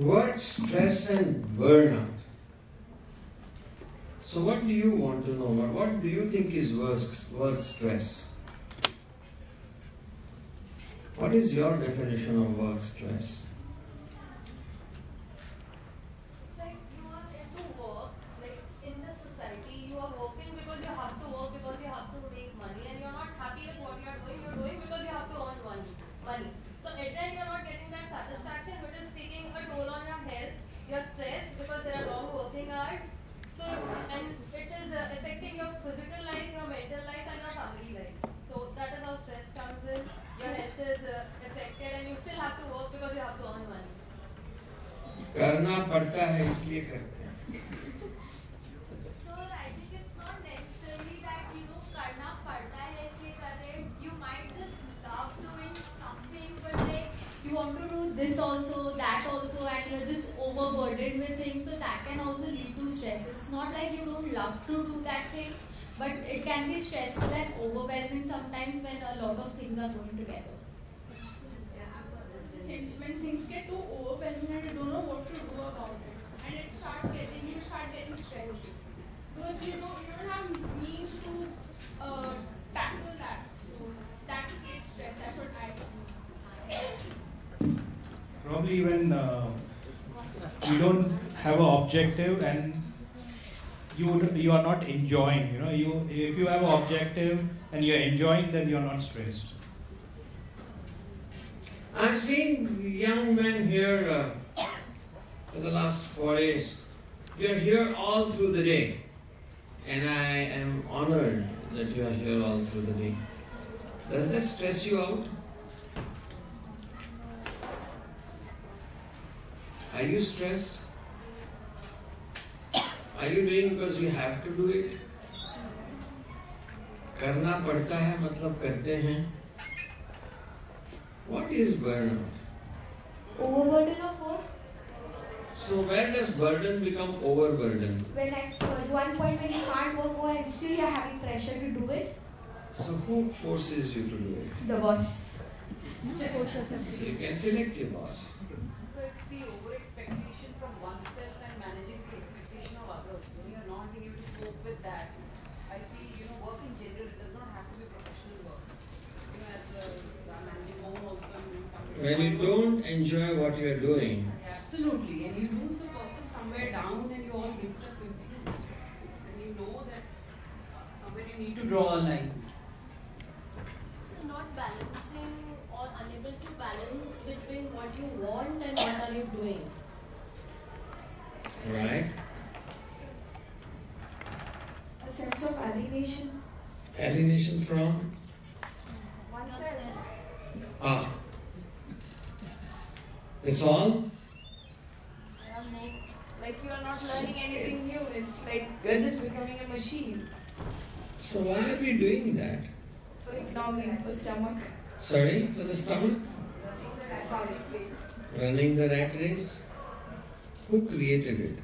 Word stress and burnout. So what do you want to know? What do you think is work stress? What is your definition of work stress? It's like you are into work, like in the society, you are working because you have to work, because you have to make money, and you're not happy with what you're doing because you have to earn money. So at the end, you're not getting that satisfaction, which is taking a toll on your health. You're stressed because there are long working hours. So, and it is affecting your physical life, your mental life, and your family life. So that is how stress comes in. Your health is affected, and you still have to work because you have to earn money. करना पड़ता है इसलिए करते हैं. So I think it's not necessarily that करना पड़ता है इसलिए कर रहे हैं. You might just love doing something, but like you want to do this also, that also, and you're just overburdened with things. So that can also lead to stress. It's not like you don't love to do that thing, but it can be stressful and overwhelming sometimes when a lot of things are going together. When things get too overwhelming and you don't know what to do about it, and you start getting stressed because you don't have means to tackle that. So that creates stress. That's what I think. Probably when you don't have an objective and you are not enjoying. If you have an objective and you're enjoying, then you're not stressed. I've seen young men here for the last 4 days. We are here all through the day, and I am honored that you are here all through the day. Does that stress you out? Are you stressed? Are you doing because you have to do it? करना पड़ता है मतलब करते हैं. What is burnout? Overburden of work. So where does burden become overburden? When at one point when you can't work and still you're having pressure to do it. So who forces you to do it? The boss. So you can select your boss. So it's the over-expectation from oneself and managing the expectation of others. When you're not being able to cope with that, I see, work in general, it does not have to be professional work. As managing home also, When you don't enjoy what you are doing, absolutely, and you lose the purpose somewhere down and you all get stuff confused. And you know that somewhere you need to draw a line. So not balancing or unable to balance between what you want and what are you doing. right? A sense of alienation. Alienation from? Oneself. It's all? Like you are not learning anything new. It's like you're just becoming a machine. So why are we doing that? For economy, for stomach. Sorry, for the stomach? Running the rat race? Who created it?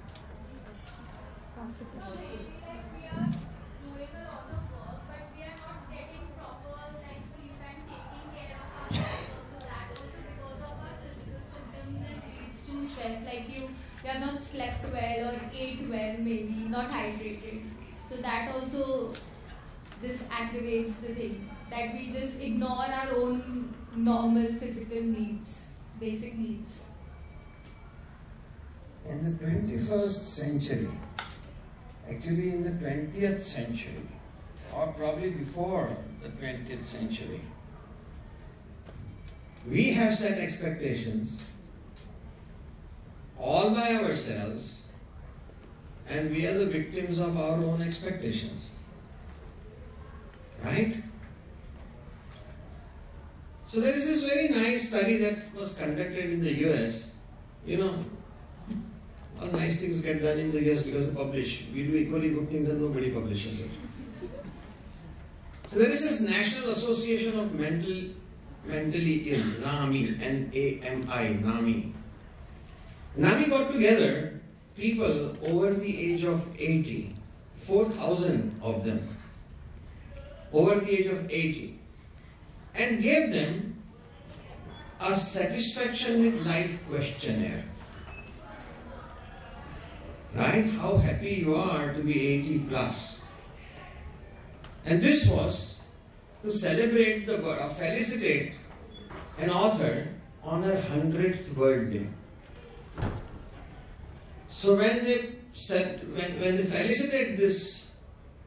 Stress, like you have not slept well or ate well, maybe not hydrated. So that also this aggravates the thing that we just ignore our own normal physical needs, basic needs. In the 21st century, actually in the 20th century, or probably before the 20th century, we have set expectations all by ourselves, and we are the victims of our own expectations. Right? So there is this very nice study that was conducted in the US. All nice things get done in the US because they publish. We do equally good things and nobody publishes it. So there is this National Association of Mentally Ill, NAMI, N-A-M-I, NAMI. NAMI got together people over the age of 80, 4,000 of them, over the age of 80, and gave them a satisfaction with life questionnaire. right? How happy you are to be 80 plus. And this was to celebrate the birth, or felicitate an author on her 100th birthday. So when they said, when they felicitate this,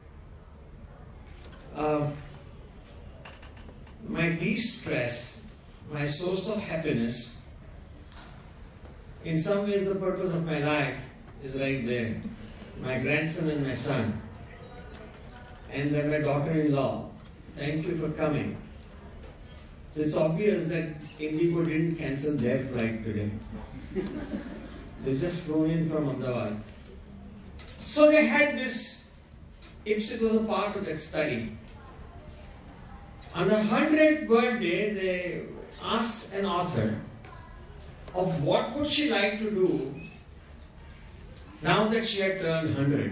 my de-stress, my source of happiness, in some ways the purpose of my life is right there. My grandson and my son. And then my daughter-in-law. Thank you for coming. So it's obvious that Indigo didn't cancel their flight today. They just flew in from Ahmedabad. So they had this, it was a part of that study. On the 100th birthday, they asked an author of what would she like to do now that she had turned 100.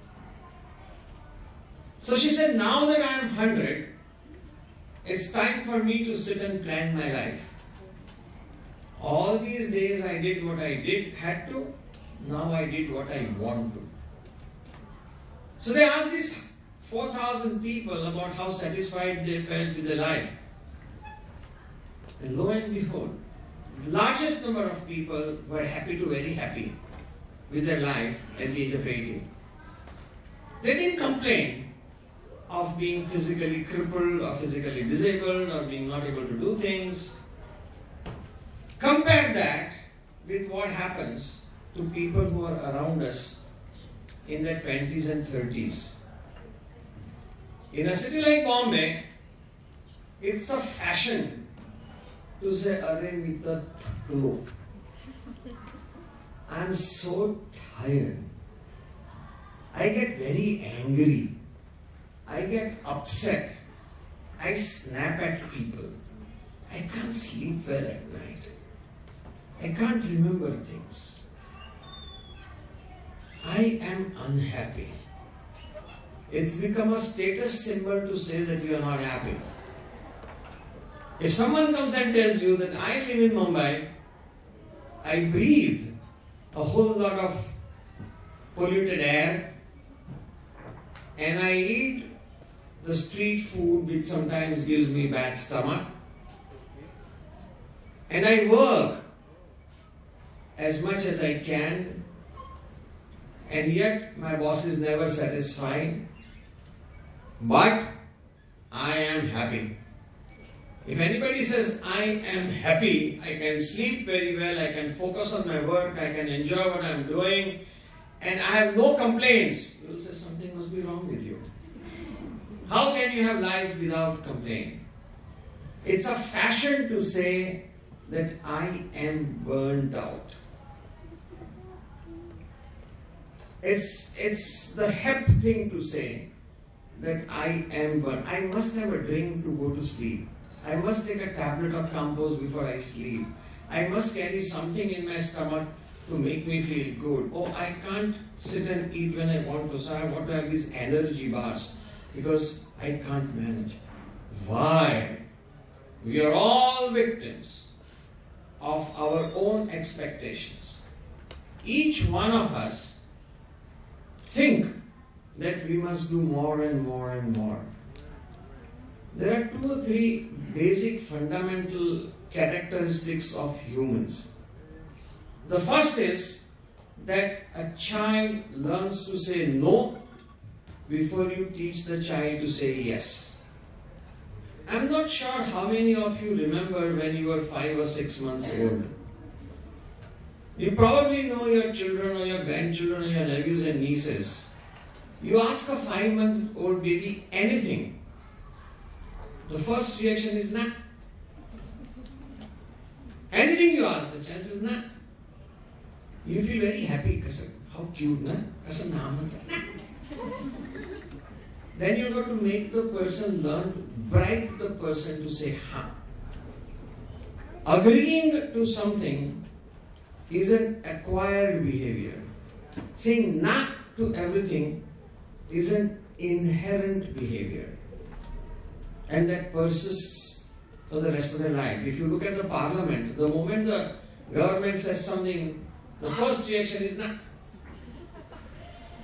So she said, now that I am 100, it's time for me to sit and plan my life. All these days I did what I had to, now I did what I want to. So they asked these 4,000 people about how satisfied they felt with their life. And lo and behold, the largest number of people were happy to very happy with their life at the age of 80. They didn't complain of being physically crippled or physically disabled or being not able to do things. Compare that with what happens to people who are around us in their 20s and 30s. In a city like Bombay, it's a fashion to say, "Are mita thaklo." I'm so tired. I get very angry. I get upset. I snap at people. I can't sleep well at night. I can't remember things. I am unhappy. It's become a status symbol to say that you are not happy. If someone comes and tells you that I live in Mumbai, I breathe a whole lot of polluted air, and I eat the street food which sometimes gives me bad stomach, and I work as much as I can, and yet my boss is never satisfied, but I am happy. If anybody says I am happy, I can sleep very well, I can focus on my work, I can enjoy what I am doing, and I have no complaints, you will say something must be wrong with you. How can you have life without complaint? It's a fashion to say that I am burnt out. It's the hep thing to say that I am burnt. I must have a drink to go to sleep. I must take a tablet of Compose before I sleep. I must carry something in my stomach to make me feel good. Oh, I can't sit and eat when I want to, so I want to have these energy bars because I can't manage. Why? We are all victims of our own expectations. Each one of us think that we must do more and more and more. There are 2 or 3 basic fundamental characteristics of humans. The first is that a child learns to say no before you teach the child to say yes. I'm not sure how many of you remember when you were 5 or 6 months old. You probably know your children or your grandchildren or your nephews and nieces. You ask a 5-month-old baby anything, the first reaction is nah. Anything you ask, the child says nah. You feel very happy, Kasam. How cute, na? Kasam naam nah. Then you've got to make the person learn, bribe the person to say ha. Agreeing to something is an acquired behavior. Saying nah to everything is an inherent behavior. And that persists for the rest of their life. If you look at the parliament, the moment the government says something, the first reaction is nah.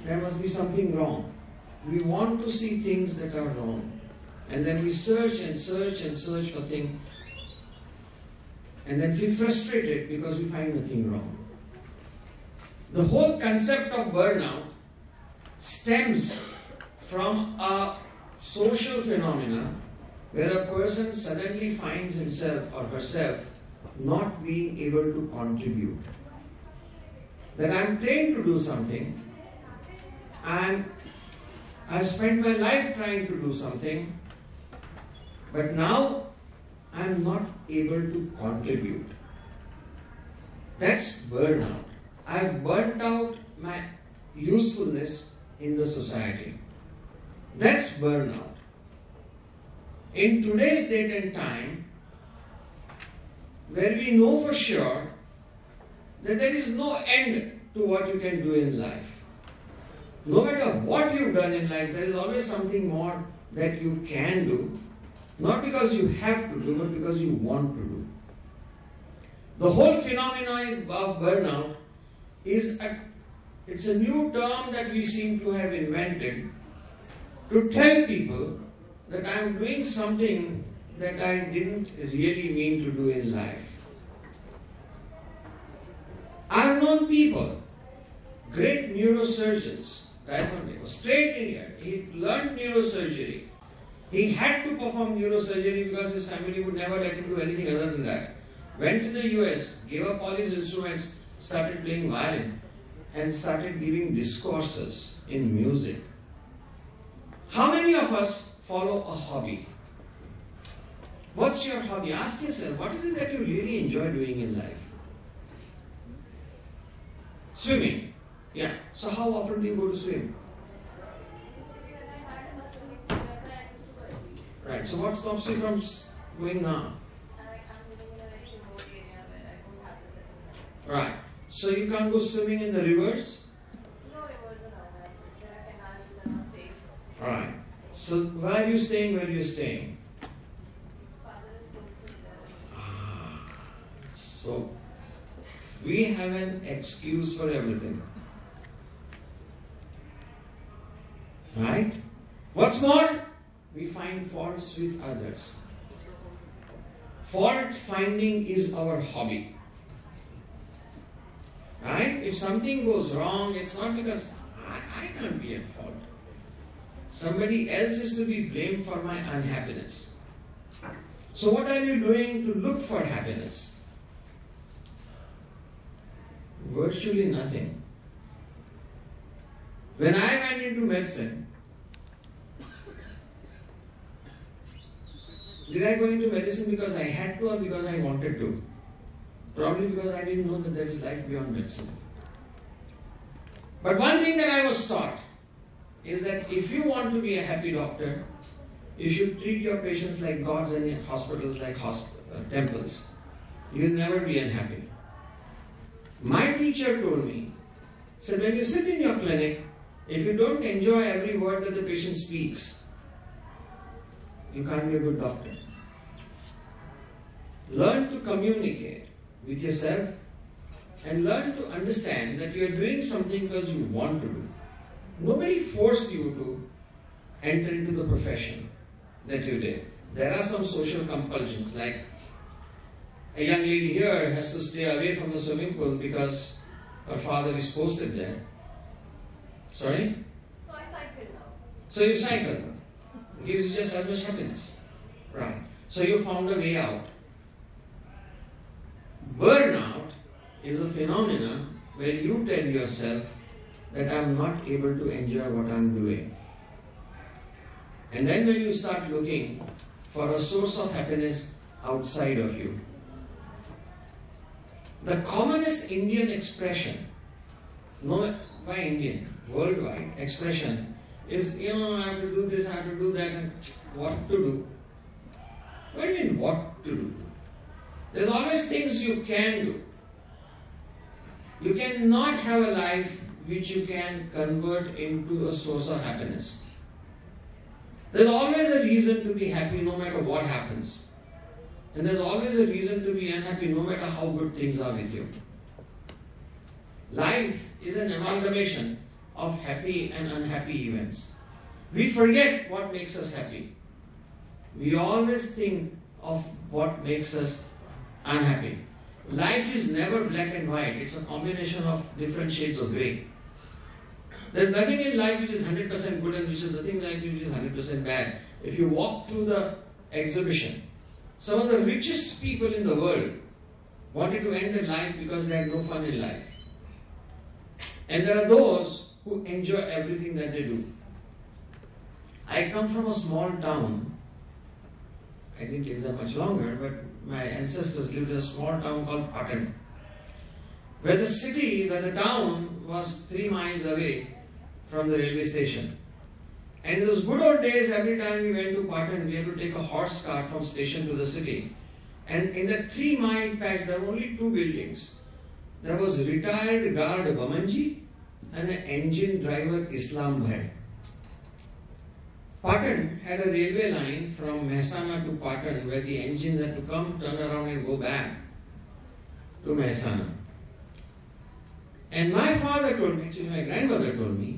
there must be something wrong. We want to see things that are wrong. And then we search and search and search for things. And then feel frustrated because we find nothing wrong. The whole concept of burnout stems from a social phenomena where a person suddenly finds himself or herself not being able to contribute. That I'm trained to do something and I've spent my life trying to do something, but now I'm not able to contribute. That's burnout. I've burnt out my usefulness in the society. That's burnout. In today's date and time, where we know for sure that there is no end to what you can do in life. No matter what you've done in life, there is always something more that you can do. Not because you have to do, but because you want to do. The whole phenomenon of burnout it's a new term that we seem to have invented to tell people that I'm doing something that I didn't really mean to do in life. I've known people, great neurosurgeons, was straight Indian. He learned neurosurgery. He had to perform neurosurgery because his family would never let him do anything other than that. Went to the US, gave up all his instruments, started playing violin, and started giving discourses in music. How many of us follow a hobby? What's your hobby? Ask yourself, what is it that you really enjoy doing in life? Swimming. Yeah. So how often do you go to swim? Right. So what stops you from going now? Right. So you can't go swimming in the rivers? No rivers around us. There are canals that are not safe. Right. So why are you staying where you're staying? Father is close to there. So we have an excuse for everything. Right? What's more, we find faults with others. Fault finding is our hobby. Right? If something goes wrong, it's not because I can't be at fault. Somebody else is to be blamed for my unhappiness. So what are you doing to look for happiness? Virtually nothing. When I went into medicine, did I go into medicine because I had to or because I wanted to? Probably because I didn't know that there is life beyond medicine. But one thing that I was taught is that if you want to be a happy doctor, you should treat your patients like gods and in hospitals like temples. You will never be unhappy. My teacher told me, said when you sit in your clinic, if you don't enjoy every word that the patient speaks, you can't be a good doctor. Learn to communicate with yourself and learn to understand that you are doing something because you want to do. Nobody forced you to enter into the profession that you did. There are some social compulsions, like a young lady here has to stay away from the swimming pool because her father is posted there. Sorry? So I cycle now. So you cycle. It gives you just as much happiness. Right. So you found a way out. Burnout is a phenomenon where you tell yourself that I'm not able to enjoy what I'm doing. And then when you start looking for a source of happiness outside of you. The commonest Indian expression, no, by Indian, worldwide expression is, I have to do this, I have to do that, and what to do. What do you mean, what to do? There's always things you can do. You cannot have a life which you can convert into a source of happiness. There's always a reason to be happy no matter what happens. And there's always a reason to be unhappy no matter how good things are with you. Life is an amalgamation of happy and unhappy events. We forget what makes us happy. We always think of what makes us unhappy. Life is never black and white. It's a combination of different shades of grey. There's nothing in life which is 100% good and which is nothing in life which is 100% bad. If you walk through the exhibition, some of the richest people in the world wanted to end their life because they had no fun in life. And there are those who enjoy everything that they do. I come from a small town. I didn't live there much longer, but my ancestors lived in a small town called Patan, where the town was 3 miles away from the railway station. And in those good old days, every time we went to Patan, we had to take a horse cart from station to the city. And in that 3-mile patch, there were only 2 buildings. There was retired guard Bamanji and an engine driver Islam Bhai. Patan had a railway line from Mehsana to Patan where the engines had to come, turn around and go back to Mehsana. And my father told me, actually my grandmother told me,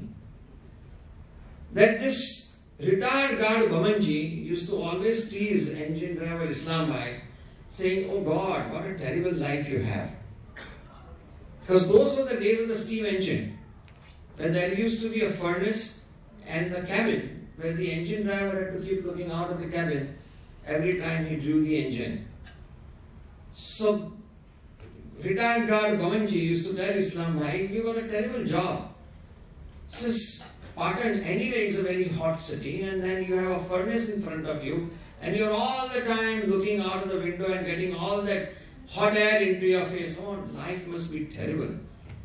that this retired guard Bamanji used to always tease engine driver Islam Bhai, saying, "Oh God, what a terrible life you have." Because those were the days of the steam engine, where there used to be a furnace and the cabin, where the engine driver had to keep looking out of the cabin every time he drew the engine. So, retired guard Bamanji used to tell Islam Bhai, "You got a terrible job." Says, Patan anyway is a very hot city, and then you have a furnace in front of you, and you're all the time looking out of the window and getting all that hot air into your face. Oh, life must be terrible.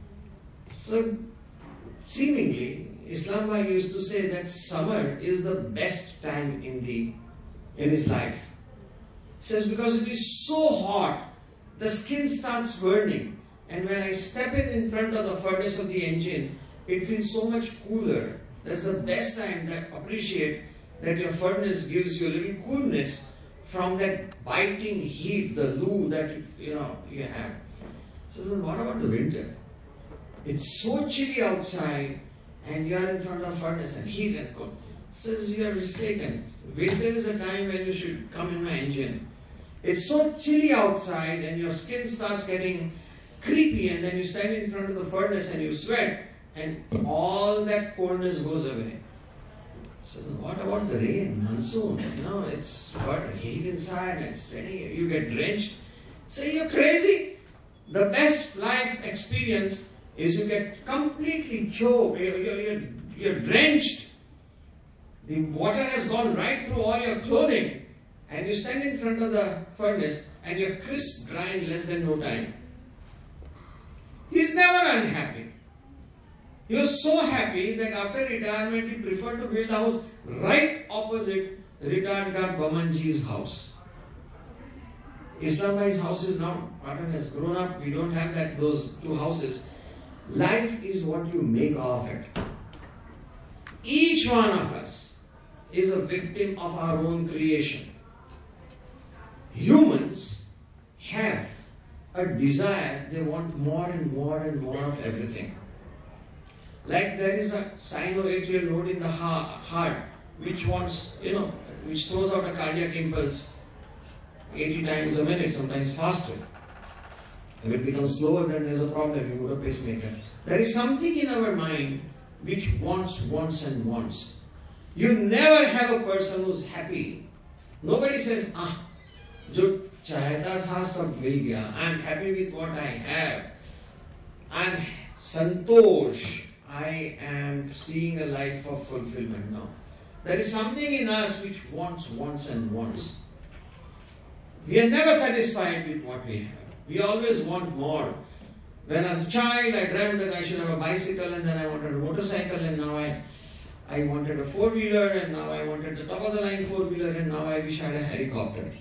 So, seemingly, Islam Bhai used to say that summer is the best time in his life. He says, because it is so hot, the skin starts burning, and when I step in front of the furnace of the engine, it feels so much cooler. That's the best time to appreciate that your furnace gives you a little coolness from that biting heat, the loo that you have. So what about the winter? It's so chilly outside, and you are in front of the furnace and heat and cold. Says you are mistaken. Winter is a time when you should come in my engine. It's so chilly outside, and your skin starts getting creepy, and then you stand in front of the furnace and you sweat, and all that coldness goes away. So what about the rain, monsoon? It's heat inside and it's raining. You get drenched. Say you're crazy. The best life experience is you get completely choked. You're drenched. The water has gone right through all your clothing, and you stand in front of the furnace and you're crisp dry in less than no time. He's never unhappy. He was so happy that after retirement he preferred to build a house right opposite retired guard Bamanji's house. Islam Bhai's house is now, Patan has grown up, we don't have those 2 houses. Life is what you make of it. Each one of us is a victim of our own creation. Humans have a desire, they want more and more and more of everything. Like there is a sinoatrial node in the heart which which throws out a cardiac impulse 80 times a minute, sometimes faster. If it becomes slower, then there's a problem, you put a pacemaker. There is something in our mind which wants and wants. You never have a person who's happy. Nobody says, jo chahta tha sab mil gaya. I'm happy with what I have. I'm santosh. I am seeing a life of fulfillment now. There is something in us which wants and wants. We are never satisfied with what we have. We always want more. When as a child I dreamt that I should have a bicycle, and then I wanted a motorcycle, and now I wanted a 4-wheeler, and now I wanted the top of the line 4-wheeler, and now I wish I had a helicopter.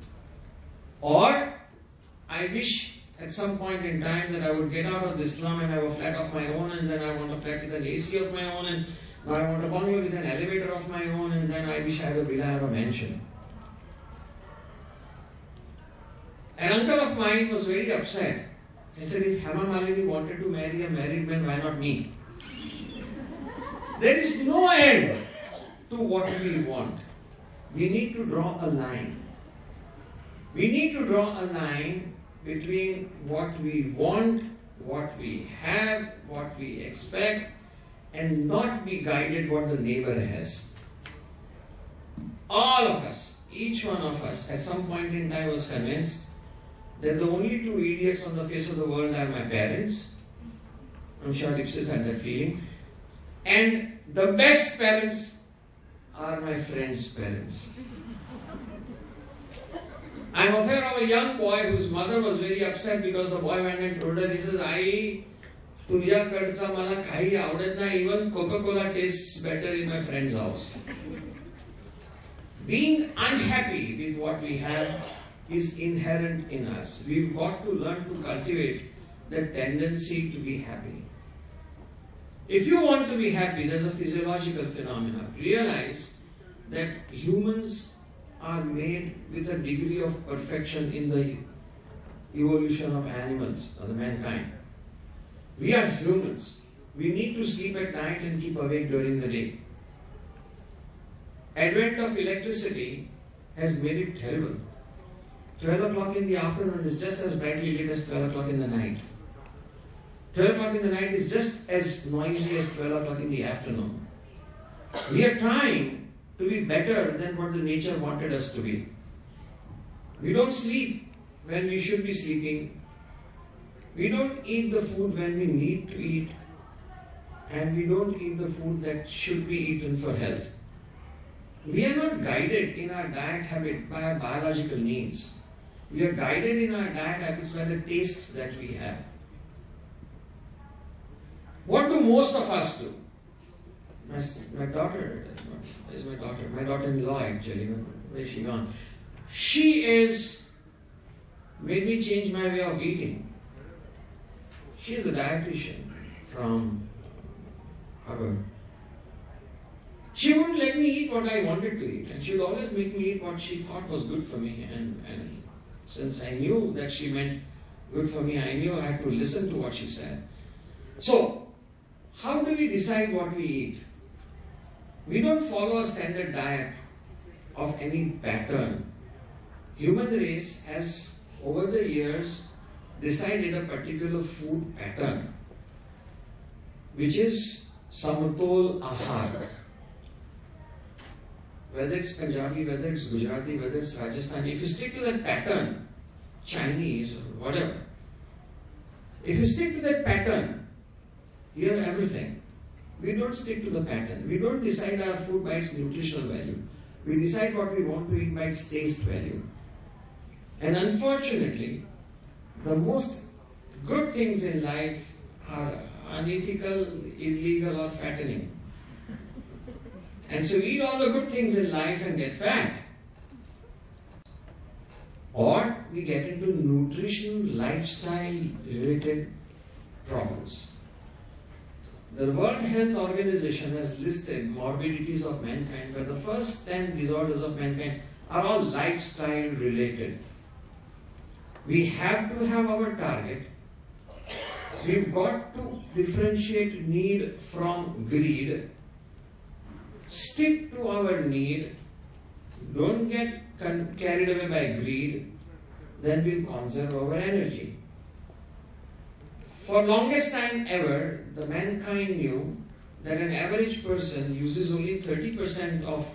Or I wish at some point in time that I would get out of this slum and have a flat of my own, and then I want a flat with an AC of my own, and now I want a bungalow with an elevator of my own, and then I wish I had a villa or a mansion. An uncle of mine was very upset. He said, if Hema Malini wanted to marry a married man, why not me? There is no end to what we want. We need to draw a line. We need to draw a line between what we want, what we have, what we expect, and not be guided what the neighbor has. All of us, each one of us, at some point in time was convinced that the only two idiots on the face of the world are my parents. I'm sure Dipsit had that feeling. And the best parents are my friends' parents. I'm aware of a young boy whose mother was very upset because the boy went and told her, he says, "Ai, तुझ्याकडचा मला काही आवडत नाही, even Coca-Cola tastes better in my friend's house." Being unhappy with what we have is inherent in us. We've got to learn to cultivate the tendency to be happy. If you want to be happy, there's a physiological phenomenon. Realize that humans are made with a degree of perfection in the evolution of animals or the mankind. We are humans. We need to sleep at night and keep awake during the day. Advent of electricity has made it terrible. 12 o'clock in the afternoon is just as brightly lit as 12 o'clock in the night. 12 o'clock in the night is just as noisy as 12 o'clock in the afternoon. We are trying to be better than what the nature wanted us to be. We don't sleep when we should be sleeping. We don't eat the food when we need to eat. And we don't eat the food that should be eaten for health. We are not guided in our diet habit by our biological needs. We are guided in our diet habits by the tastes that we have. What do most of us do? My daughter, where's my daughter? My daughter-in-law actually, where's she gone? She made me change my way of eating. She's a dietitian from Harvard. She wouldn't let me eat what I wanted to eat, and she would always make me eat what she thought was good for me. And since I knew that she meant good for me, I knew I had to listen to what she said. So, how do we decide what we eat? We don't follow a standard diet of any pattern. Human race has, over the years, decided a particular food pattern, which is Samatol Ahar. Whether it's Punjabi, whether it's Gujarati, whether it's Rajasthani, if you stick to that pattern, Chinese or whatever, if you stick to that pattern, you have everything. We don't stick to the pattern. We don't decide our food by its nutritional value. We decide what we want to eat by its taste value. And unfortunately, the most good things in life are unethical, illegal, or fattening. And so we eat all the good things in life and get fat. Or we get into nutrition, lifestyle related problems. The World Health Organization has listed morbidities of mankind, where the first 10 disorders of mankind are all lifestyle related. We have to have our target. We've got to differentiate need from greed. Stick to our need. Don't get carried away by greed. Then we'll conserve our energy. For longest time ever, the mankind knew that an average person uses only 30% of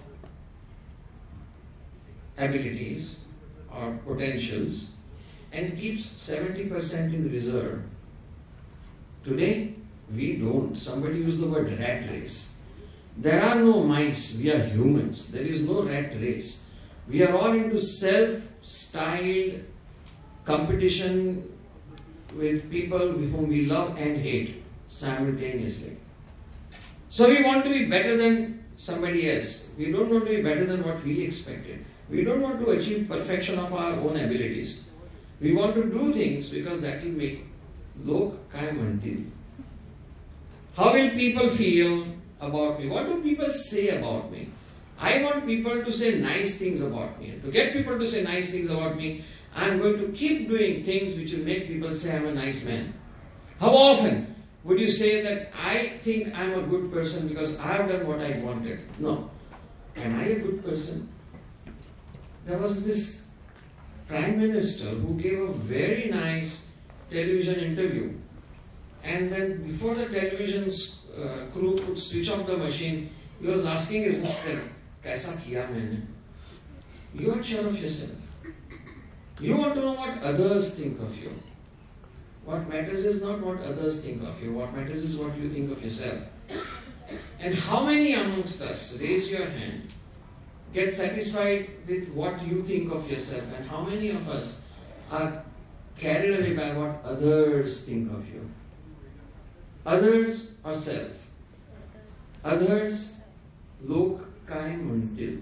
abilities or potentials and keeps 70% in reserve. Today, we don't. Somebody used the word rat race. There are no mice. We are humans. There is no rat race. We are all into self-styled competition with people whom we love and hate simultaneously. So we want to be better than somebody else. We don't want to be better than what we expected. We don't want to achieve perfection of our own abilities. We want to do things because that will make lok kai mantil. How will people feel about me? What do people say about me? I want people to say nice things about me. And to get people to say nice things about me, I am going to keep doing things which will make people say I am a nice man. How often Would you say that I think I'm a good person because I've done what I wanted? No. Am I a good person? There was this Prime Minister who gave a very nice television interview. And then before the television crew could switch off the machine, he was asking his assistant, "Kaisa kiya maine?" You are sure of yourself. You want to know what others think of you. What matters is not what others think of you. What matters is what you think of yourself. And how many amongst us, raise your hand, get satisfied with what you think of yourself, and how many of us are carried away by what others think of you? Others or self? Others, lok kai muntil.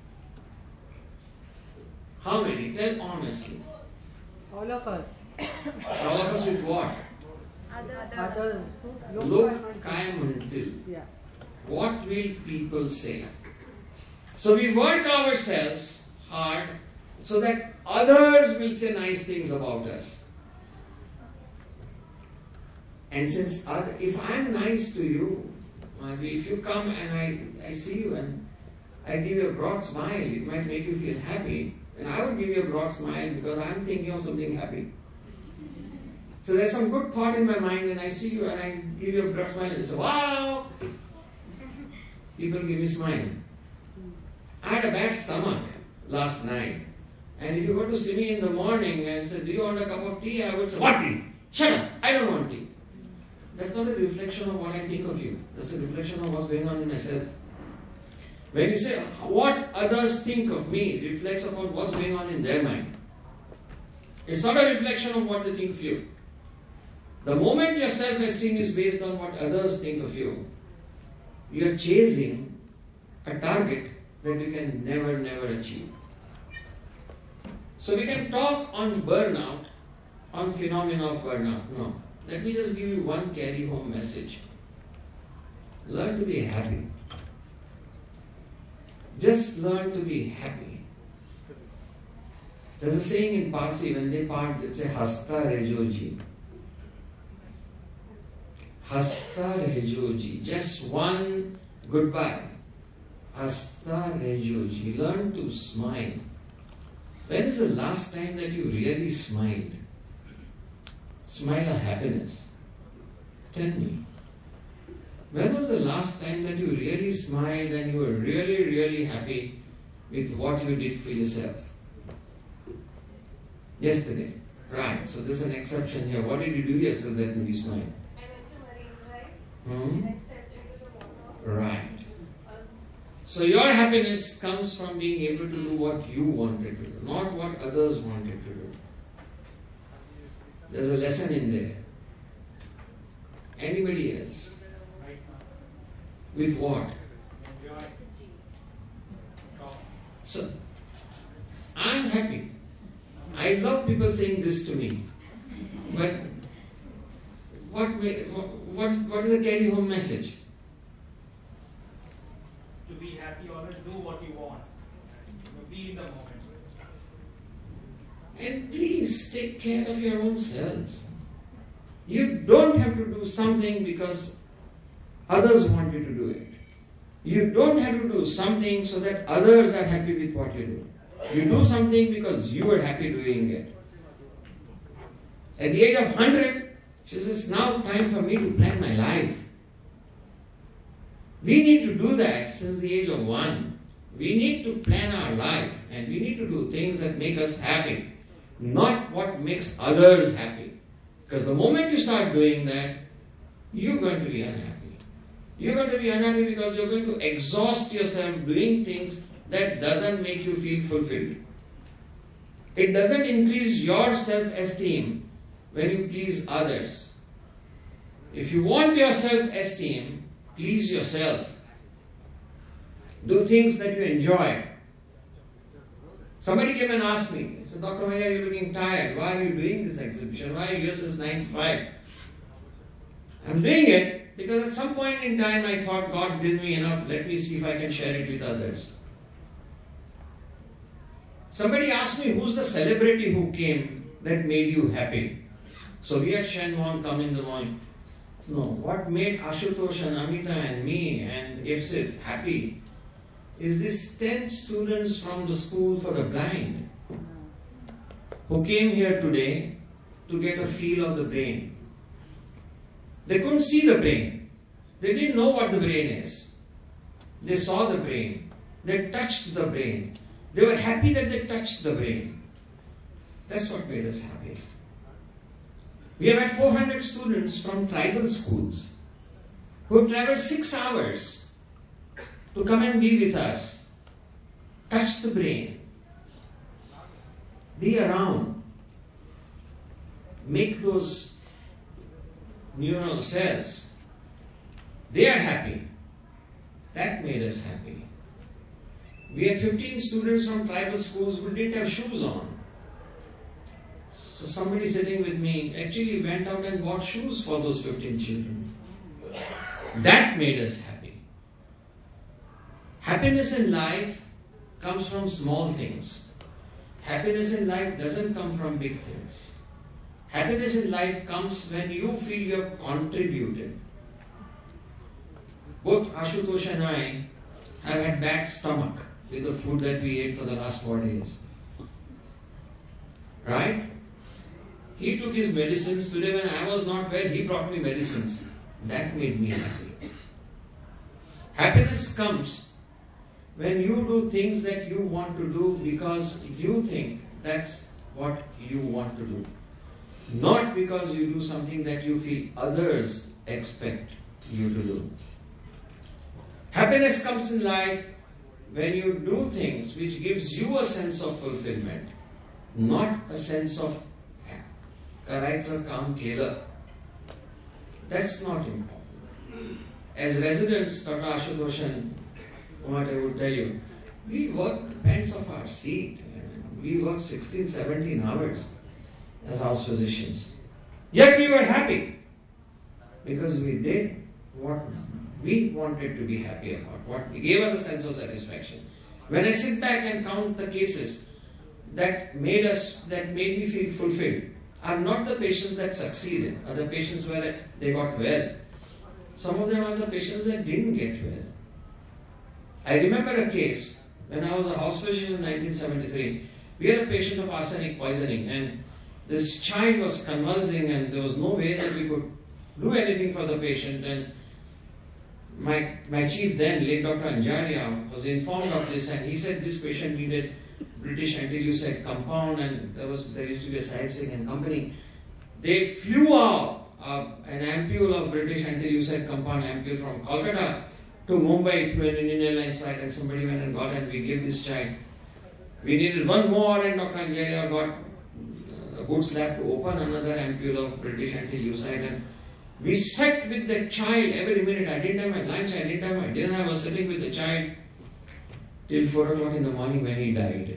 How many? Tell honestly. All of us. All of us with what? Others. Lok kai muntil. Yeah. What will people say? So we work ourselves hard so that others will say nice things about us. And since if I'm nice to you, if you come and I see you and I give you a broad smile, it might make you feel happy. And I would give you a broad smile because I'm thinking of something happy. So there's some good thought in my mind and I see you and I give you a broad smile and you say, wow! People give me a smile. I had a bad stomach last night. And if you were to see me in the morning and say, do you want a cup of tea? I would say, what tea? Shut up! I don't want tea. That's not a reflection of what I think of you. That's a reflection of what's going on in myself. When you say, what others think of me reflects upon what's going on in their mind. It's not a reflection of what they think of you. The moment your self-esteem is based on what others think of you, you are chasing a target that you can never achieve. So we can talk on burnout, on phenomena of burnout. No. Let me just give you one carry-home message. Learn to be happy. Just learn to be happy. There's a saying in Parsi, when they part, they say, Hasta Rejoji. Hasta Rejoji. Just one goodbye. Hasta Rejoji. Learn to smile. When is the last time that you really smiled? Smile of happiness. Tell me. When was the last time that you really smiled and you were really happy with what you did for yourself? Yesterday. Right. So there's an exception here. What did you do yesterday that made you smile? I went to Marine Drive and I stepped into the water. Right. So your happiness comes from being able to do what you wanted to do, not what others wanted to do. There's a lesson in there. Anybody else? With what? So, I'm happy. I love people saying this to me. But what is the carry home message? To be happy, always do what you want. Be in the moment. And please take care of your own selves. You don't have to do something because others want you to do it. You don't have to do something so that others are happy with what you do. You do something because you are happy doing it. At the age of 100, she says, now time for me to plan my life. We need to do that since the age of 1. We need to plan our life and we need to do things that make us happy, not what makes others happy. Because the moment you start doing that, you're going to be unhappy. You're going to be unhappy because you're going to exhaust yourself doing things that doesn't make you feel fulfilled. It doesn't increase your self-esteem when you please others. If you want your self-esteem, please yourself. Do things that you enjoy. Somebody came and asked me, he said, Dr. Maya, you're looking tired. Why are you doing this exhibition? Why are you here since 95? I'm doing it because at some point in time I thought God's given me enough. Let me see if I can share it with others. Somebody asked me, who's the celebrity who came that made you happy? So we had Shen Wong come in the morning. No, what made Ashutosh and Amita and me and Ipsit happy is these 10 students from the school for the blind who came here today to get a feel of the brain. They couldn't see the brain. They didn't know what the brain is. They saw the brain. They touched the brain. They were happy that they touched the brain. That's what made us happy. We have had 400 students from tribal schools who have traveled 6 hours to come and be with us, touch the brain, be around, make those neural cells. They are happy. That made us happy. We had 15 students from tribal schools who didn't have shoes on. So somebody sitting with me actually went out and bought shoes for those 15 children. That made us happy. Happiness in life comes from small things. Happiness in life doesn't come from big things. Happiness in life comes when you feel you have contributed. Both Ashutosh and I have had bad stomach with the food that we ate for the last 4 days. Right? He took his medicines. Today when I was not well, he brought me medicines. That made me happy. Happiness comes when you do things that you want to do because you think that's what you want to do. Not because you do something that you feel others expect you to do. Happiness comes in life when you do things which gives you a sense of fulfillment, not a sense of Karaitsa Kam Kela. That's not important. As residents, Dr. Ashutosh and what I would tell you, we work the pants of our seat. We work 16, 17 hours as house physicians. Yet we were happy because we did what we wanted to be happy about, what gave us a sense of satisfaction. When I sit back and count the cases that made me feel fulfilled, are not the patients that succeeded, are the patients where they got well. Some of them are the patients that didn't get well. I remember a case when I was a house physician in 1973. We had a patient of arsenic poisoning, and this child was convulsing, and there was no way that we could do anything for the patient. And my chief then, late Dr. Anjaria, was informed of this, and he said this patient needed British anti-leucide compound, and there used to be a Sahib Singh and company. They flew out an ampule of British anti-leucide compound ampule from Kolkata to Mumbai through an Indian Airlines flight, and somebody went and got it, and we gave this child. We needed one more, and Dr. Anjaria got a good slap to open another ampule of British anti-leucide, and we sat with the child every minute. I didn't have my lunch, I didn't have my dinner, I was sitting with the child till 4 o'clock in the morning when he died.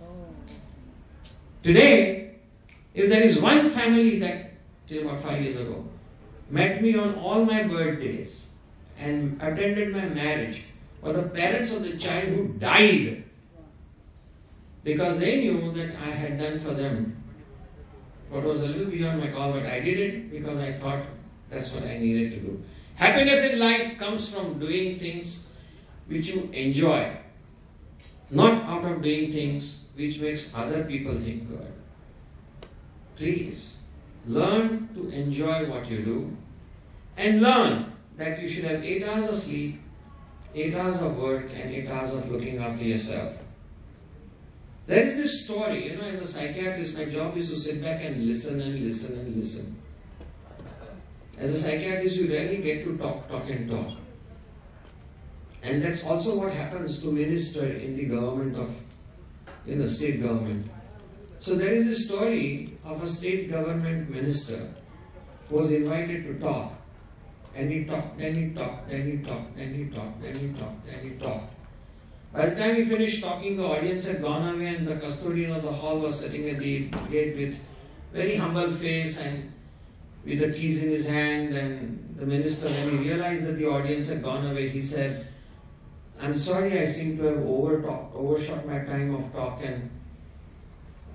Today, if there is one family that, till about 5 years ago, met me on all my birthdays and attended my marriage, were the parents of the child who died because they knew that I had done for them what was a little beyond my call, but I did it because I thought that's what I needed to do. Happiness in life comes from doing things which you enjoy, not out of doing things which makes other people think good. Please, learn to enjoy what you do, and learn that you should have 8 hours of sleep, 8 hours of work, and 8 hours of looking after yourself. There is this story, as a psychiatrist, my job is to sit back and listen and listen and listen. As a psychiatrist, you rarely get to talk and talk. And that's also what happens to minister in the government in the state government. So there is a story of a state government minister who was invited to talk. And he talked, and he talked, and he talked, and he talked, and he talked, and he talked. By the time he finished talking, the audience had gone away, and the custodian of the hall was sitting at the gate with very humble face and with the keys in his hand. And the minister, when he realized that the audience had gone away, he said, "I'm sorry, I seem to have overshot my time of talk, and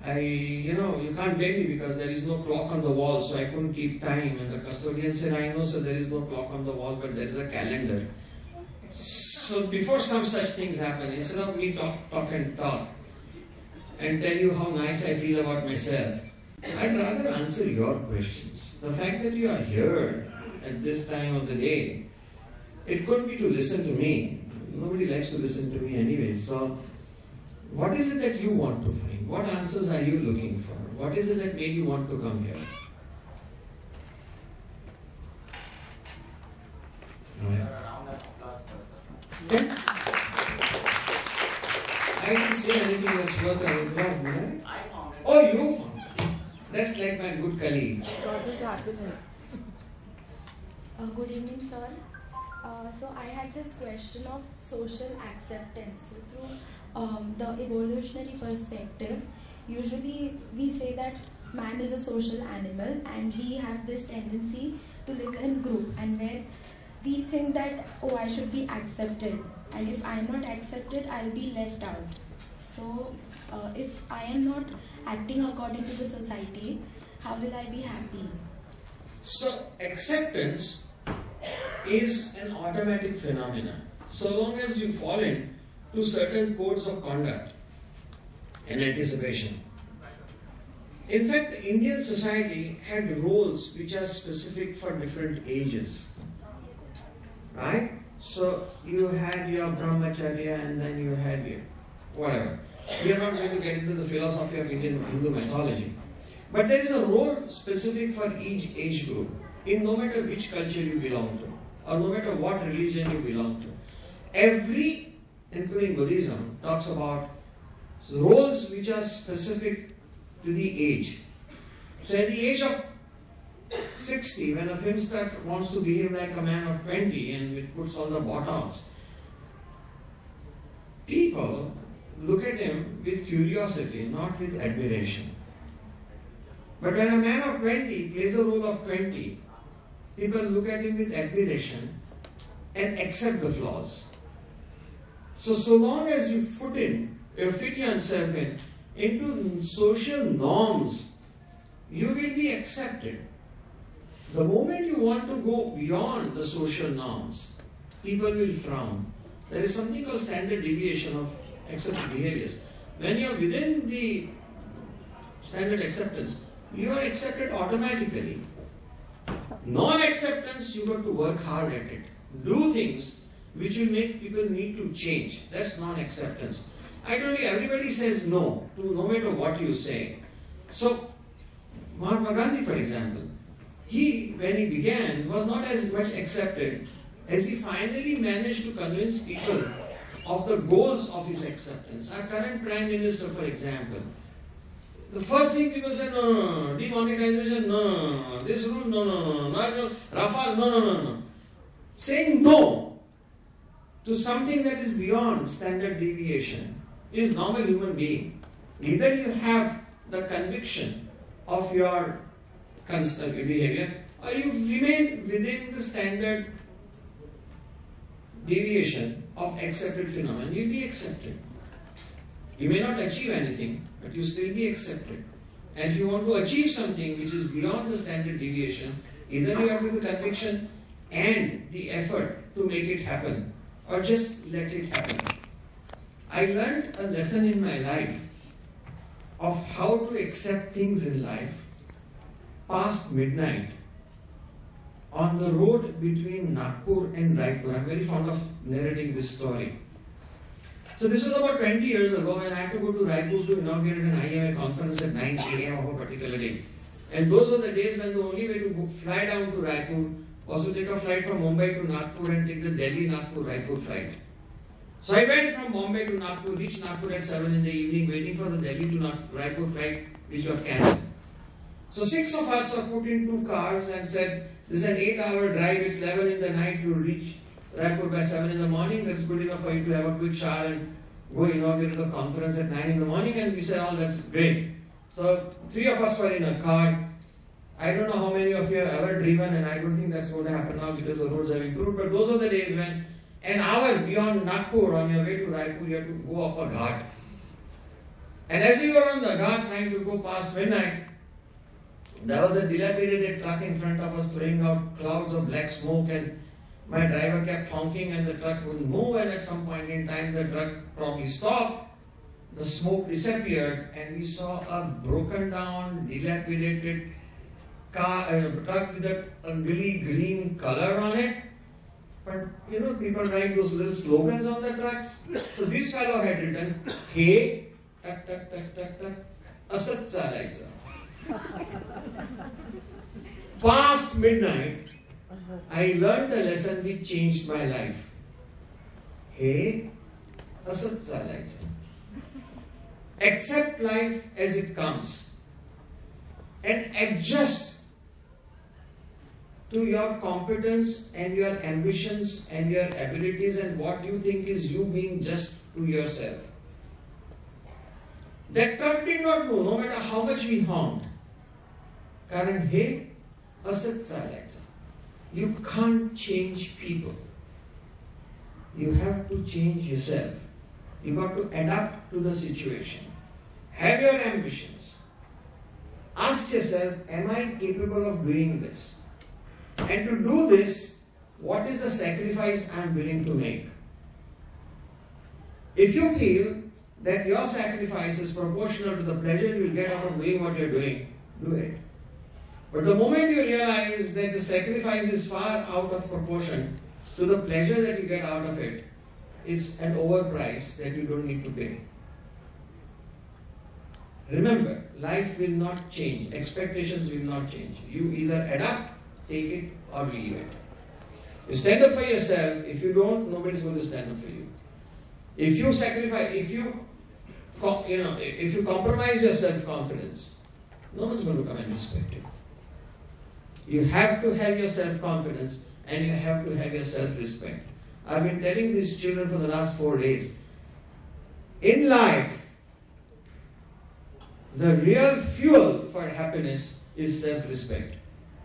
You can't blame me because there is no clock on the wall, so I couldn't keep time. And the custodian said, I know, sir, there is no clock on the wall, but there is a calendar. So before some such things happen, instead of me talk and tell you how nice I feel about myself, I'd rather answer your questions. The fact that you are here at this time of the day, it could be to listen to me. Nobody likes to listen to me anyway. So, what is it that you want to find? What answers are you looking for? What is it that made you want to come here? Yeah. I didn't say anything was worth an applause, did I? I found it. Oh, you found it. That's like my good colleague. What is happiness? Good evening, sir. So I had this question of social acceptance. So through the evolutionary perspective, usually we say that man is a social animal and we have this tendency to live in group, and where we think that, oh, I should be accepted, and if I am not accepted, I'll be left out. So if I am not acting according to the society, how will I be happy? So acceptance is an automatic phenomenon. So long as you fall into certain codes of conduct and anticipation. In fact, Indian society had roles which are specific for different ages. Right? So you had your brahmacharya and then you had your whatever. We are not going to get into the philosophy of Indian Hindu mythology. But there is a role specific for each age group, in no matter which culture you belong to, or no matter what religion you belong to. Every, including Buddhism, talks about roles which are specific to the age. So at the age of 60, when a film star wants to behave like a man of 20 and it puts on the bottoms, people look at him with curiosity, not with admiration. But when a man of 20 plays a role of 20, people look at him with admiration and accept the flaws. So long as you fit yourself into social norms, you will be accepted. The moment you want to go beyond the social norms, people will frown. There is something called standard deviation of accepted behaviors. When you are within the standard acceptance, you are accepted automatically. Non-acceptance, you got to work hard at it. Do things which will make people need to change. That's non-acceptance. I told you, everybody says no to no matter what you say. So, Mahatma Gandhi, for example, when he began, was not as much accepted as he finally managed to convince people of the goals of his acceptance. Our current Prime Minister, for example, the first thing people say, no, demonetization, no, this rule, no, Rafale, no. Saying no to something that is beyond standard deviation is normal human being. Either you have the conviction of your behavior, or you remain within the standard deviation of accepted phenomena. You'll be accepted. You may not achieve anything, but you still be accepted. And if you want to achieve something which is beyond the standard deviation, either you have the conviction and the effort to make it happen, or just let it happen. I learned a lesson in my life of how to accept things in life past midnight on the road between Nagpur and Raipur. I'm very fond of narrating this story. So this was about 20 years ago when I had to go to Raipur to inaugurate an IMA conference at 9 a.m. of a particular day. And those were the days when the only way to fly down to Raipur was to take a flight from Mumbai to Nagpur and take the Delhi-Nagpur-Raipur flight. So I went from Bombay to Nagpur, reached Nagpur at 7 in the evening, waiting for the Delhi to Raipur flight, which got cancelled. So 6 of us were put in 2 cars and said, this is an 8-hour drive, it's 11 in the night, you'll reach Raipur by 7 in the morning, that's good enough for you to have a quick shower and go inaugurate a conference at 9 in the morning. And we said, oh, that's great. So 3 of us were in a car. I don't know how many of you have ever driven, and I don't think that's going to happen now because the roads have improved, but those are the days when an hour beyond Nagpur on your way to Raipur, you have to go up a ghat. And as we were on the ghat trying to go past midnight, there was a dilapidated truck in front of us throwing out clouds of black smoke, and my driver kept honking and the truck wouldn't move, and at some point in time the truck probably stopped, the smoke disappeared, and we saw a broken down, dilapidated truck with a ugly green color on it. But you know, people write those little slogans on the trucks. So this fellow had written, "Hey, tak tak tak tak tak, asat chalaitsa." Past midnight, I learned a lesson which changed my life. Hey, asat chalaitsa. Accept life as it comes and adjust to your competence and your ambitions and your abilities and what you think is you being just to yourself. That truck did not move, no matter how much we honked. Karan he, asat chalaitsa. You can't change people. You have to change yourself. You got to adapt to the situation. Have your ambitions. Ask yourself, am I capable of doing this? And to do this, what is the sacrifice I am willing to make? If you feel that your sacrifice is proportional to the pleasure you will get out of doing what you are doing, do it. But the moment you realize that the sacrifice is far out of proportion to the pleasure that you get out of it, it's an overprice that you don't need to pay. Remember, life will not change. Expectations will not change. You either adapt, take it, or leave it. You stand up for yourself. If you don't, nobody's going to stand up for you. If you sacrifice, if you compromise your self-confidence, no one's going to come and respect you. You have to have your self-confidence and you have to have your self-respect. I've been telling these children for the last 4 days. In life, the real fuel for happiness is self-respect.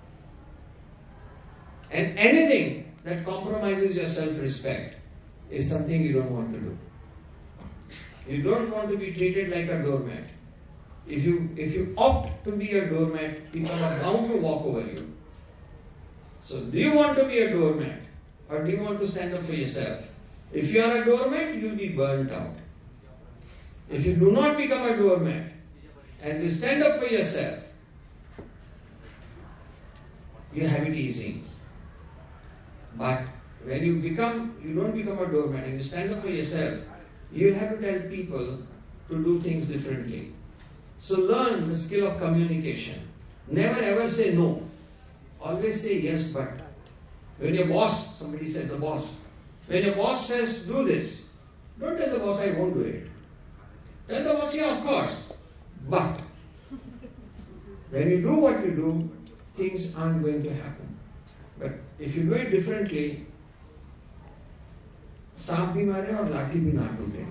And anything that compromises your self-respect is something you don't want to do. You don't want to be treated like a doormat. If you opt to be a doormat, people are bound to walk over you. So do you want to be a doormat or do you want to stand up for yourself? If you are a doormat, you'll be burnt out. If you do not become a doormat and you stand up for yourself, you have it easy. But when you don't become a doormat and you stand up for yourself, you have to tell people to do things differently. So learn the skill of communication. Never ever say no. Always say yes, but. When your boss, somebody said the boss, when your boss says do this, don't tell the boss I won't do it. Tell the boss, yeah, of course. But when you do what you do, things aren't going to happen. But if you do it differently, सांप भी मारे और लाठी भी ना टूटे.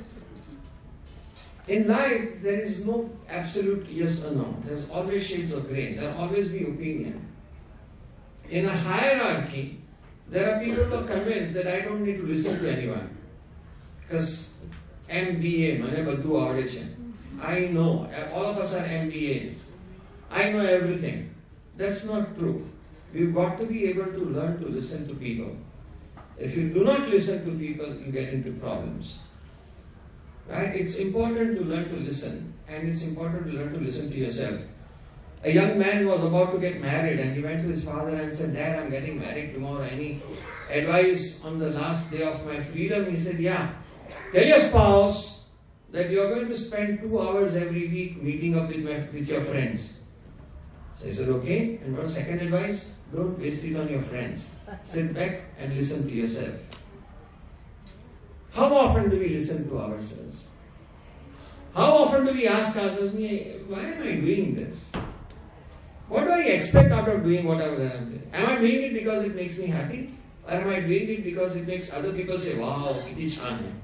In life, there is no absolute yes or no. There's always shades of grey. There will always be opinion. In a hierarchy, there are people who are convinced that I don't need to listen to anyone. Because MBA, mane badhu avade chhe. I know, all of us are MBAs. I know everything. That's not true. We've got to be able to learn to listen to people. If you do not listen to people, you get into problems. Right? It's important to learn to listen, and it's important to learn to listen to yourself. A young man was about to get married and he went to his father and said, Dad, I'm getting married tomorrow. Any advice on the last day of my freedom? He said, yeah. Tell your spouse that you're going to spend 2 hours every week meeting up with your friends. So he said, okay. And what second advice? Don't waste it on your friends. Sit back and listen to yourself. How often do we listen to ourselves? How often do we ask ourselves, why am I doing this? What do I expect out of doing whatever that I'm doing? Am I doing it because it makes me happy? Or am I doing it because it makes other people say, wow, kiti chan hai.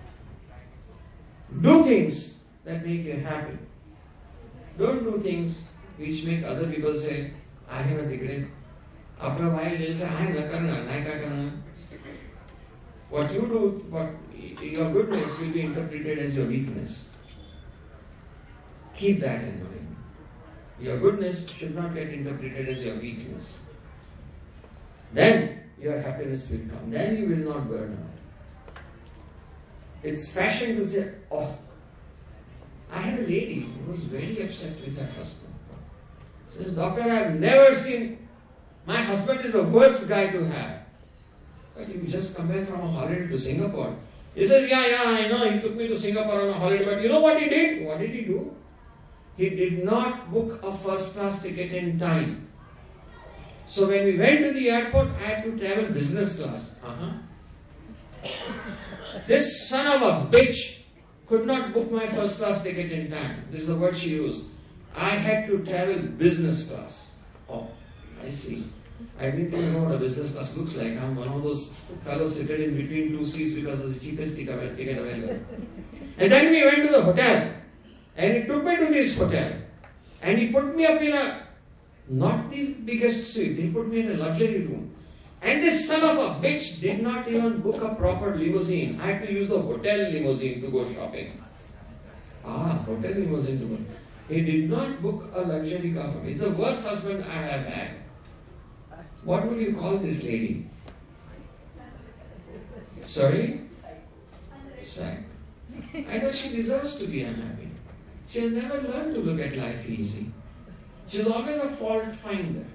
Do things that make you happy. Don't do things which make other people say, I have a degree. After a while they'll say, I na karna, na ka karna. What you do, your goodness will be interpreted as your weakness. Keep that in mind. Your goodness should not get interpreted as your weakness. Then your happiness will come. Then you will not burn out. It's fashion to say, oh, I had a lady who was very upset with her husband. She says, doctor, I've never seen, my husband is the worst guy to have. But you just come back from a holiday to Singapore. He says, yeah, I know, he took me to Singapore on a holiday, but you know what he did? What did he do? He did not book a first class ticket in time. So when we went to the airport, I had to travel business class. This son of a bitch could not book my first class ticket in time. This is the word she used. I had to travel business class. Oh, I see. I didn't even know what a business class looks like. I'm one of those fellows seated in between two seats because it's the cheapest ticket available. And then we went to the hotel. And he took me to this hotel. And he put me up in not the biggest suite. He put me in a luxury room. And this son of a bitch did not even book a proper limousine. I had to use the hotel limousine to go shopping. Hotel limousine to go. He did not book a luxury car for me. It's the worst husband I have had. What would you call this lady? Sorry? Sad. I thought she deserves to be unhappy. She has never learned to look at life easy. She's always a fault finder.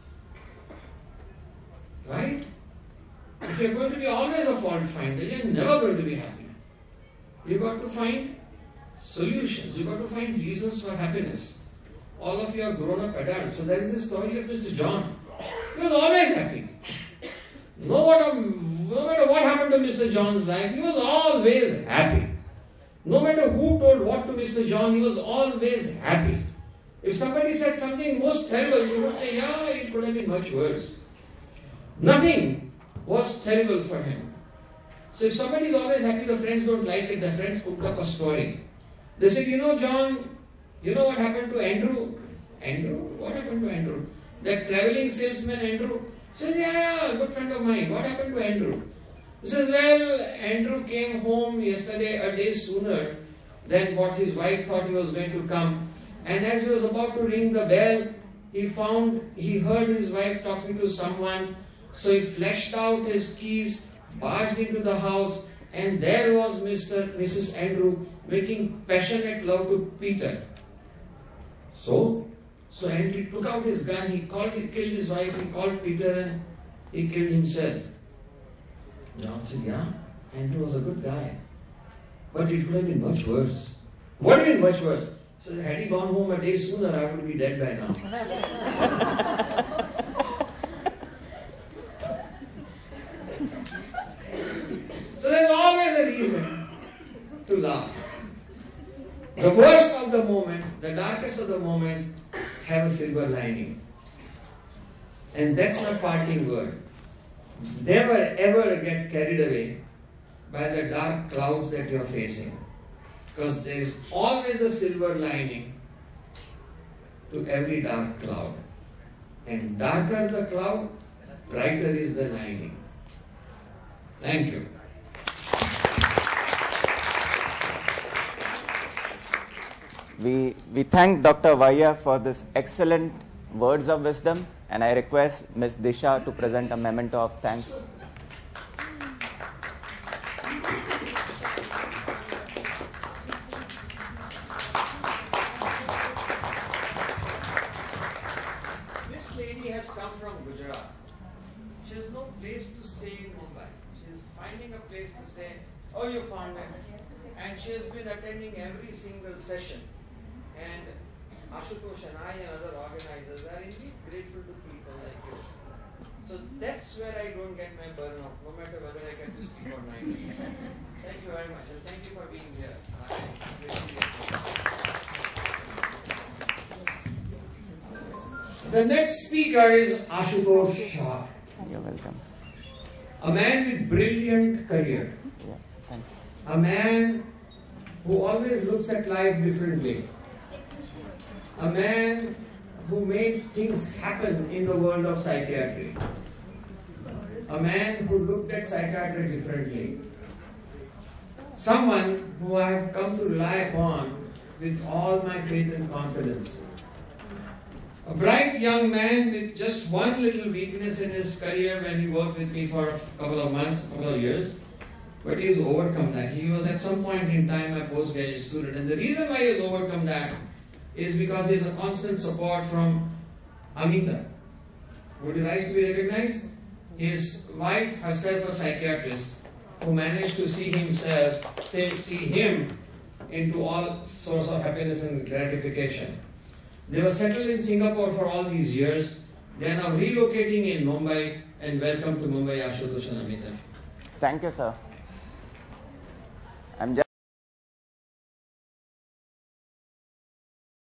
Right? If you're going to be always a fault finder, you're never going to be happy. You've got to find solutions. You've got to find reasons for happiness. All of you are grown up adults. So there is this story of Mr. John. He was always happy. No matter what happened to Mr. John's life, he was always happy. No matter who told what to Mr. John, he was always happy. If somebody said something most terrible, you would say, yeah, it could have been much worse. Nothing was terrible for him. So if somebody is always happy, the friends don't like it, the friends cooked up a story. They said, you know, John, you know what happened to Andrew? Andrew? What happened to Andrew? That traveling salesman, Andrew? He says, yeah, a good friend of mine. What happened to Andrew? He says, well, Andrew came home yesterday a day sooner than what his wife thought he was going to come. And as he was about to ring the bell, he heard his wife talking to someone. So he fleshed out his keys, barged into the house, and there was Mrs. Andrew making passionate love to Peter. So Andrew took out his gun, he killed his wife, he called Peter and he killed himself. John said, yeah, Andrew was a good guy. But it could have been much worse. What would have been much worse? So had he gone home a day sooner, I would be dead by now. So there's always a reason to laugh. The worst of the moment, the darkest of the moment, have a silver lining. And that's my parting word. Never ever get carried away by the dark clouds that you are facing. Because there is always a silver lining to every dark cloud. And darker the cloud, brighter is the lining. Thank you. We thank Dr. Vaya for this excellent words of wisdom, and I request Ms. Disha to present a memento of thanks. This lady has come from Gujarat. She has no place to stay in Mumbai. She is finding a place to stay. Oh, you found it. And she has been attending every single session. And Ashutosh and I and other organizers are indeed grateful to people like you. So that's where I don't get my burnout, no matter whether I get to sleep or not. Thank you very much, and thank you for being here. The next speaker is Ashutosh Shah. You're welcome. A man with brilliant career. Yeah, thanks. A man who always looks at life differently. A man who made things happen in the world of psychiatry. A man who looked at psychiatry differently. Someone who I have come to rely upon with all my faith and confidence. A bright young man with just one little weakness in his career when he worked with me for a couple of months, couple of years, but he's overcome that. He was at some point in time a postgraduate student, and the reason why he has overcome that is because he has a constant support from Amita. Would you like to be recognized? His wife, herself a psychiatrist, who managed to see him into all sorts of happiness and gratification. They were settled in Singapore for all these years. They are now relocating in Mumbai, and welcome to Mumbai, Ashutosh and Amita. Thank you, sir.